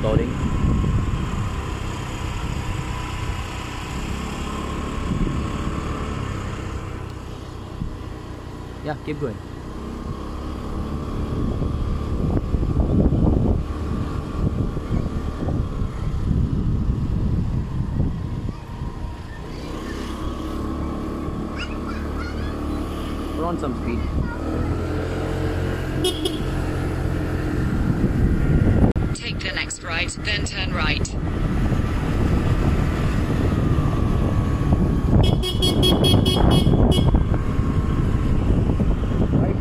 recording. Yeah, keep going. We're on some speed. Take the next right, then turn right. Right?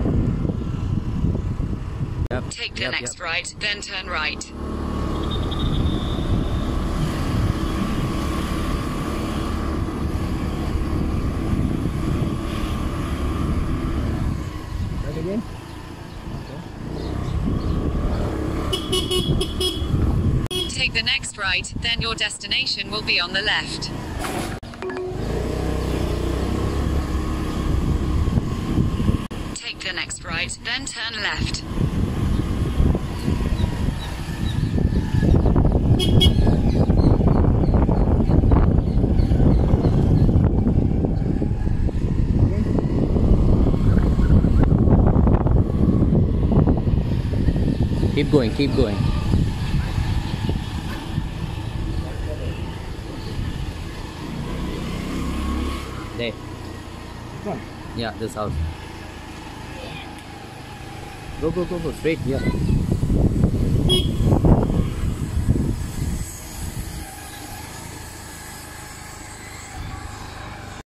Yep. Take the next right, then turn right. Right again? Take the next right, then your destination will be on the left. Take the next right, then turn left. Keep going, keep going. There. Which one? Yeah, this house. Go, go, go, go. Straight, yeah.